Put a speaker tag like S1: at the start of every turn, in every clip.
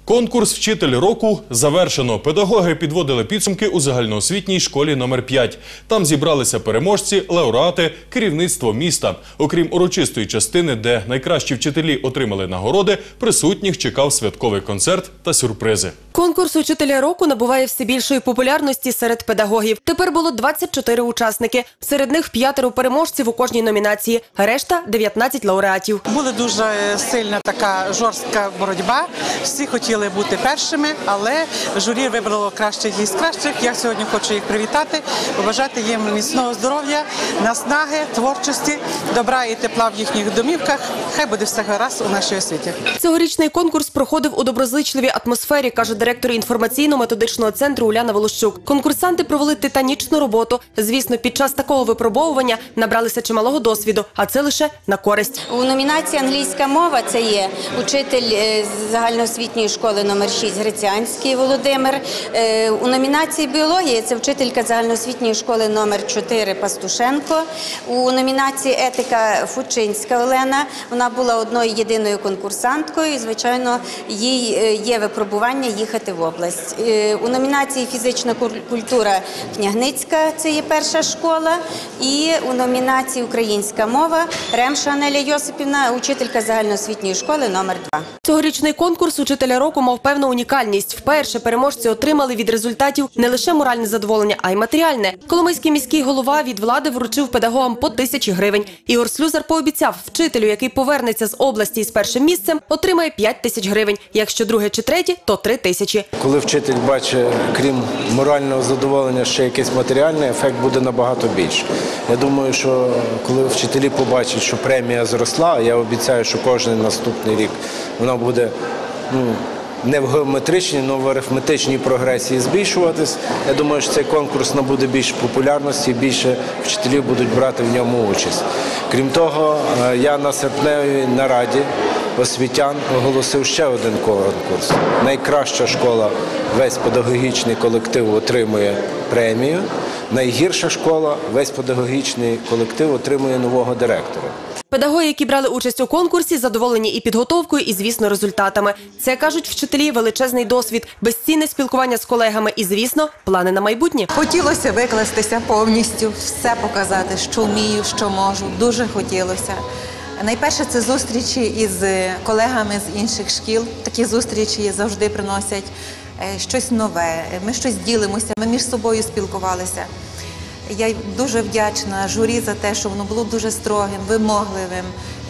S1: Конкурс «Вчитель року» завершено. Педагоги підводили підсумки у загальноосвітній школі номер 5. Там зібралися переможці, лауреати, керівництво міста. Окрім урочистої частини, де найкращі вчителі отримали нагороди, присутніх чекав святковий концерт та сюрпризи.
S2: Конкурс «Учителя року» набуває все більшої популярності серед педагогів. Тепер було 24 учасники. Серед них 5 переможців у кожній номінації, а решта – 19 лауреатів.
S3: Була дуже сильна така жорстка боротьба. Всі хотіли бути першими, але журі вибрало кращих із кращих. Я сьогодні хочу їх привітати, побажати їм міцного здоров'я, наснаги, творчості, добра і тепла в їхніх домівках. Хай буде все гаразд у нашій освіті.
S2: Цьогорічний конкурс проходив у доброзичливій атмосфері, каже директор інформаційно-методичного центру Уляна Волощук. Конкурсанти провели титанічну роботу. Звісно, під час такого випробовування набралися чималого досвіду, а це лише на користь.
S4: У номінації «Англійська мова» це є учитель загальноосвітньої школи номер 6 Грицянський Володимир. У номінації «Біологія» це вчителька загальноосвітньої школи номер 4 Пастушенко. У номінації «Етика» Фучинська Олена. Вона була одною єдиною конкурсанткою і, звичайно, їй є випробування їхати в область. У номінації «Фізична культура» Княгницька, це є перша школа. І у номінації «Українська мова» Ремша Анелія Йосипівна, учителька загальноосвітньої школи номер 2.
S2: Цьогорічний конкурс «Учителя року» мав певну унікальність. Вперше переможці отримали від результатів не лише моральне задоволення, а й матеріальне. Коломийський міський голова від влади вручив педагогам по 1000 гривень. Ігор Слюсар пообіцяв, вчителю, який повернеться з області із першим місцем, отримає 5000 гривень. Якщо друге чи третє, то 3000.
S5: Коли вчитель бачить, крім морального задоволення, ще якийсь матеріальний, ефект буде набагато більше. Я думаю, що коли вчителі побачать, що премія зросла, я обіцяю, що кожен наступний рік вона буде не в геометричній, але в арифметичній прогресії збільшуватись. Я думаю, що цей конкурс набуде більше популярності і більше вчителів будуть брати в ньому участь. Крім того, я на серпневій нараді освітян оголосив ще один конкурс. Найкраща школа, весь педагогічний колектив отримує премію. Найгірша школа, весь педагогічний колектив отримує нового директора.
S2: Педагоги, які брали участь у конкурсі, задоволені і підготовкою, і, звісно, результатами. Це, кажуть вчителі, величезний досвід, безцінне спілкування з колегами і, звісно, плани на майбутнє.
S6: Хотілося викластися повністю, все показати, що вмію, що можу. Дуже хотілося. Найперше – це зустрічі із колегами з інших шкіл. Такі зустрічі завжди приносять щось нове, ми щось ділимося, ми між собою спілкувалися. Я дуже вдячна журі за те, що воно було дуже строгим, вимогливим,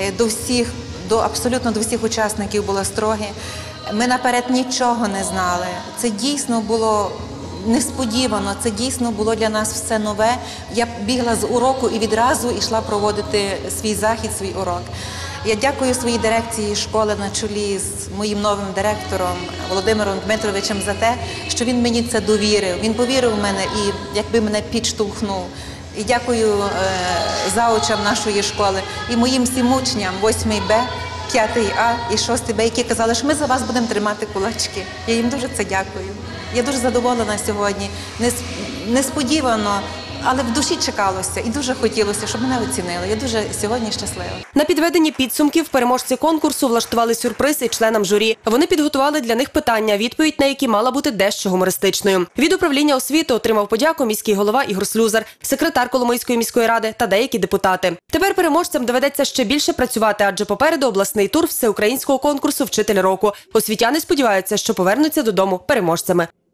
S6: абсолютно до всіх учасників було строге. Ми наперед нічого не знали. Це дійсно було несподівано, це дійсно було для нас все нове. Я бігла з уроку і відразу йшла проводити свій захід, свій урок. Я дякую своїй дирекції школи на чолі з моїм новим директором Володимиром Дмитровичем за те, що він мені це довірив. Він повірив в мене і якби мене підштовхнув. І дякую заучам нашої школи і моїм всім учням 8 Б, 5 А і 6 Б, які казали, що ми за вас будемо тримати кулачки. Я їм дуже це дякую. Я дуже задоволена сьогодні. Несподівано, але в душі чекалося і дуже хотілося, щоб мене оцінили. Я дуже сьогодні щаслива.
S2: На підведенні підсумків переможці конкурсу влаштували сюрприз і членам журі. Вони підготували для них питання, відповідь на які мала бути дещо гумористичною. Від управління освіти отримав подяку міський голова Ігор Слюсар, секретар Коломийської міської ради та деякі депутати. Тепер переможцям доведеться ще більше працювати, адже попереду обласний тур всеукраїнського конкурсу «Вчитель року». Освітяни сподіваються, що повернуться додому переможцями.